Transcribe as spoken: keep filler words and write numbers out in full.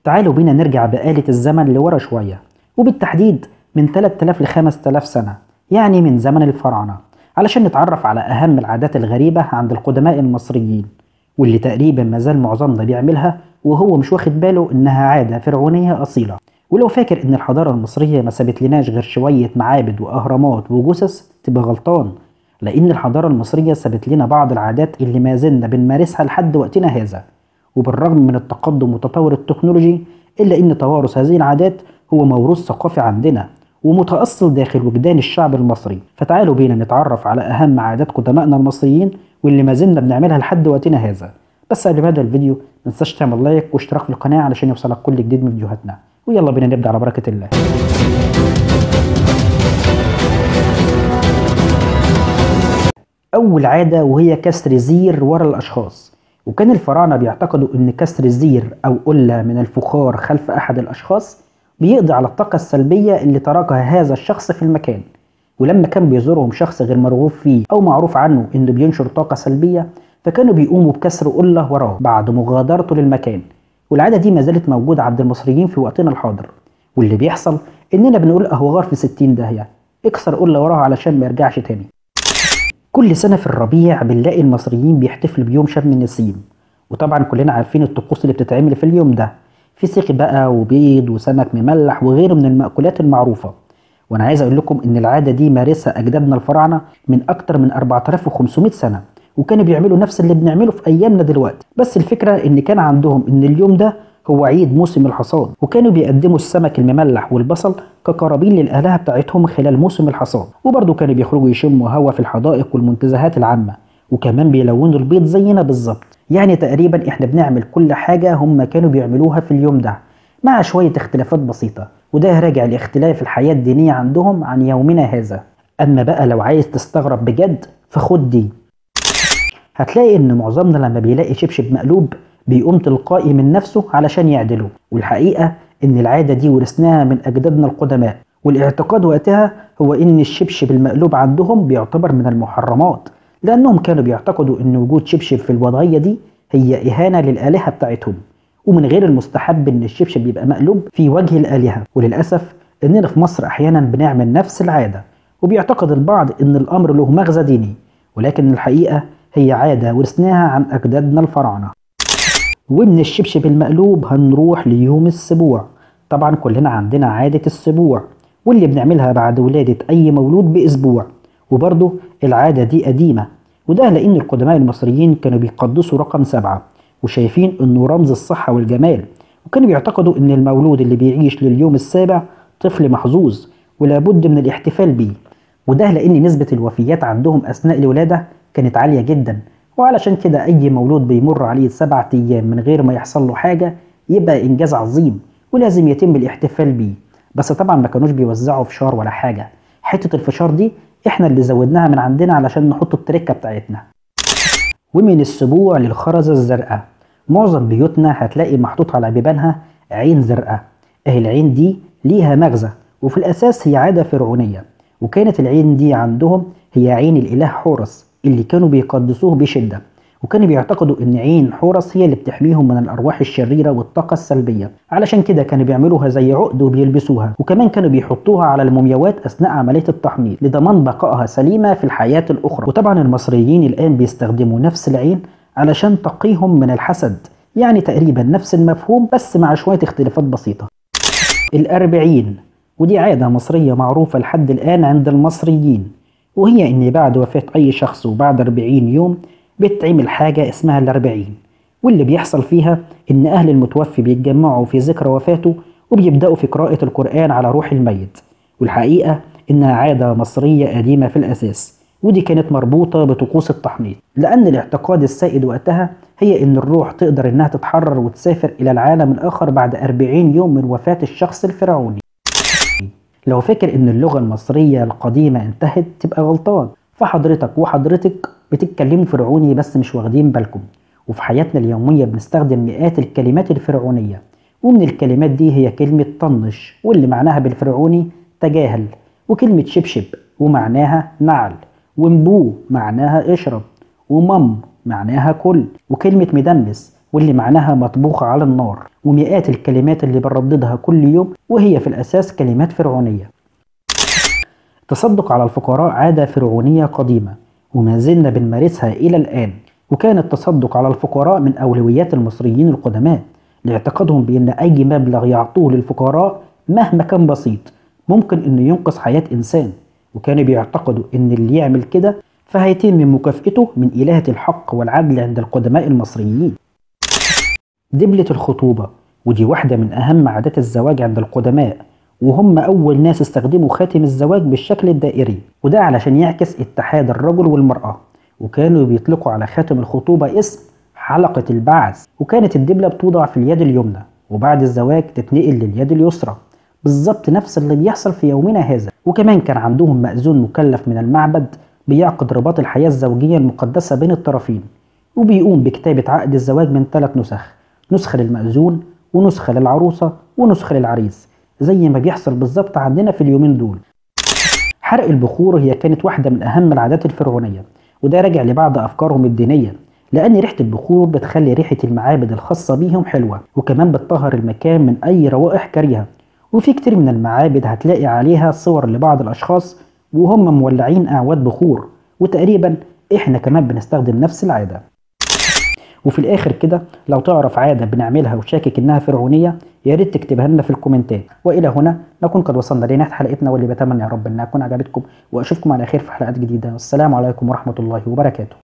تعالوا بينا نرجع بآلة الزمن لورا شوية، وبالتحديد من ثلاثة آلاف ل خمسة آلاف سنة، يعني من زمن الفراعنة، علشان نتعرف على أهم العادات الغريبة عند القدماء المصريين، واللي تقريبا مازال معظمنا بيعملها وهو مش واخد باله إنها عادة فرعونية أصيلة. ولو فاكر إن الحضارة المصرية ما سابت لناش غير شوية معابد وأهرامات وجثث تبقى غلطان، لأن الحضارة المصرية سابت لنا بعض العادات اللي ما زلنا بنمارسها لحد وقتنا هذا. وبالرغم من التقدم وتطور التكنولوجي، إلا إن توارث هذه العادات هو موروث ثقافي عندنا ومتأصل داخل وجدان الشعب المصري. فتعالوا بينا نتعرف على أهم عادات قدمائنا المصريين واللي ما زلنا بنعملها لحد وقتنا هذا. بس قبل ما نبدأ الفيديو ما تنساش تعمل لايك واشتراك في القناة علشان يوصلك كل جديد من فيديوهاتنا، ويلا بينا نبدأ على بركة الله. أول عادة وهي كسر زير ورا الأشخاص. وكان الفراعنة بيعتقدوا إن كسر الزير أو قلة من الفخار خلف أحد الأشخاص بيقضي على الطاقة السلبية اللي تركها هذا الشخص في المكان. ولما كان بيزورهم شخص غير مرغوب فيه أو معروف عنه إنه بينشر طاقة سلبية، فكانوا بيقوموا بكسر قلة وراه بعد مغادرته للمكان. والعادة دي ما زالت موجودة عند المصريين في وقتنا الحاضر. واللي بيحصل إننا بنقول أهو غار في ستين داهية، اكسر قلة وراه علشان ما يرجعش تاني. كل سنة في الربيع بنلاقي المصريين بيحتفلوا بيوم شم النسيم، وطبعا كلنا عارفين الطقوس اللي بتتعمل في اليوم ده، فسيخ بقى وبيض وسمك مملح وغيره من المأكولات المعروفة. وانا عايز اقول لكم ان العادة دي مارسها اجدادنا الفراعنة من اكتر من أربعة آلاف وخمسمائة سنة، وكانوا بيعملوا نفس اللي بنعمله في ايامنا دلوقتي. بس الفكرة ان كان عندهم ان اليوم ده هو عيد موسم الحصاد، وكانوا بيقدموا السمك المملح والبصل كقرابين للآلهة بتاعتهم خلال موسم الحصاد. وبرضه كانوا بيخرجوا يشموا هوا في الحدائق والمنتزهات العامة، وكمان بيلونوا البيض زينا بالظبط. يعني تقريبا احنا بنعمل كل حاجة هم كانوا بيعملوها في اليوم ده، مع شوية اختلافات بسيطة، وده راجع لاختلاف الحياة الدينية عندهم عن يومنا هذا. اما بقى لو عايز تستغرب بجد فخد دي. هتلاقي ان معظمنا لما بيلاقي شبشب مقلوب بيقوم تلقائي من نفسه علشان يعدله. والحقيقة ان العادة دي ورثناها من اجدادنا القدماء، والاعتقاد وقتها هو ان الشبشب المقلوب عندهم بيعتبر من المحرمات، لانهم كانوا بيعتقدوا ان وجود شبشب في الوضعية دي هي اهانة للآلهة بتاعتهم، ومن غير المستحب ان الشبشب يبقى مقلوب في وجه الآلهة. وللأسف اننا في مصر احيانا بنعمل نفس العادة، وبيعتقد البعض ان الامر له مغزى ديني، ولكن الحقيقة هي عادة ورثناها عن اجدادنا الفراعنة. ومن الشبشب المقلوب هنروح ليوم السبوع. طبعا كلنا عندنا عادة السبوع، واللي بنعملها بعد ولادة اي مولود باسبوع. وبرضه العادة دي قديمة، وده لان القدماء المصريين كانوا بيقدسوا رقم سبعة وشايفين انه رمز الصحة والجمال، وكانوا بيعتقدوا ان المولود اللي بيعيش لليوم السابع طفل محظوظ ولابد من الاحتفال بيه. وده لان نسبة الوفيات عندهم اثناء الولادة كانت عالية جدا، وعلشان كده اي مولود بيمر عليه سبعة ايام من غير ما يحصل له حاجة يبقى انجاز عظيم ولازم يتم الاحتفال بيه. بس طبعا ما كانوش بيوزعوا فشار ولا حاجة، حتة الفشار دي احنا اللي زودناها من عندنا علشان نحط التركة بتاعتنا. ومن السبوع للخرزة الزرقاء. معظم بيوتنا هتلاقي محطوط على بيبانها عين زرقاء. اهي العين دي ليها مغزى، وفي الاساس هي عادة فرعونية، وكانت العين دي عندهم هي عين الاله حورس اللي كانوا بيقدسوه بشدة، وكانوا بيعتقدوا ان عين حورس هي اللي بتحميهم من الارواح الشريرة والطاقة السلبية. علشان كده كانوا بيعملوها زي عقد وبيلبسوها، وكمان كانوا بيحطوها على المومياوات اثناء عملية التحنيط لضمان بقائها سليمة في الحياة الاخرى. وطبعا المصريين الان بيستخدموا نفس العين علشان تقيهم من الحسد، يعني تقريبا نفس المفهوم بس مع شوية اختلافات بسيطة. الأربعين، ودي عادة مصرية معروفة لحد الآن عند المصريين، وهي إن بعد وفاة أي شخص وبعد أربعين يوم بتعمل حاجة اسمها الأربعين، واللي بيحصل فيها إن أهل المتوفي بيتجمعوا في ذكرى وفاته وبيبدأوا في قراءة القرآن على روح الميت. والحقيقة إنها عادة مصرية قديمة في الأساس، ودي كانت مربوطة بطقوس التحنيط، لأن الاعتقاد السائد وقتها هي إن الروح تقدر إنها تتحرر وتسافر إلى العالم الآخر بعد أربعين يوم من وفاة الشخص الفرعوني. لو فاكر إن اللغة المصرية القديمة انتهت تبقى غلطان، فحضرتك وحضرتك بتتكلموا فرعوني بس مش واخدين بالكم. وفي حياتنا اليومية بنستخدم مئات الكلمات الفرعونية، ومن الكلمات دي هي كلمة طنش واللي معناها بالفرعوني تجاهل، وكلمة شبشب ومعناها نعل، ومبو معناها اشرب، ومم معناها كل، وكلمة مدمس واللي معناها مطبوخة على النار، ومئات الكلمات اللي بنرددها كل يوم وهي في الأساس كلمات فرعونية. التصدق على الفقراء عادة فرعونية قديمة وما زلنا بنمارسها إلى الآن، وكان التصدق على الفقراء من أولويات المصريين القدماء لاعتقادهم بأن أي مبلغ يعطوه للفقراء مهما كان بسيط ممكن أنه ينقذ حياة إنسان، وكانوا بيعتقدوا أن اللي يعمل كده فهيتم مكافأته من إلهة الحق والعدل عند القدماء المصريين. دبلة الخطوبة، ودي واحدة من أهم عادات الزواج عند القدماء، وهم أول ناس استخدموا خاتم الزواج بالشكل الدائري، وده علشان يعكس اتحاد الرجل والمرأة، وكانوا بيطلقوا على خاتم الخطوبة اسم حلقة البعث، وكانت الدبلة بتوضع في اليد اليمنى وبعد الزواج تتنقل لليد اليسرى، بالظبط نفس اللي بيحصل في يومنا هذا. وكمان كان عندهم مأذون مكلف من المعبد بيعقد رباط الحياة الزوجية المقدسة بين الطرفين، وبيقوم بكتابة عقد الزواج من ثلاث نسخ، نسخة للمأذون ونسخة للعروسة ونسخة للعريس، زي ما بيحصل بالظبط عندنا في اليومين دول. حرق البخور هي كانت واحدة من أهم العادات الفرعونية، وده راجع لبعض أفكارهم الدينية، لأن ريحة البخور بتخلي ريحة المعابد الخاصة بيهم حلوة، وكمان بتطهر المكان من أي روائح كريهة. وفي كتير من المعابد هتلاقي عليها صور لبعض الأشخاص وهم مولعين أعواد بخور، وتقريبا إحنا كمان بنستخدم نفس العادة. وفي الآخر كده لو تعرف عادة بنعملها وشاكك إنها فرعونية يا ريت تكتبها لنا في الكومنتات. وإلى هنا نكون قد وصلنا لنهاية حلقتنا، واللي بتمنى يا رب إنها تكون عجبتكم، وأشوفكم على خير في حلقات جديدة. والسلام عليكم ورحمة الله وبركاته.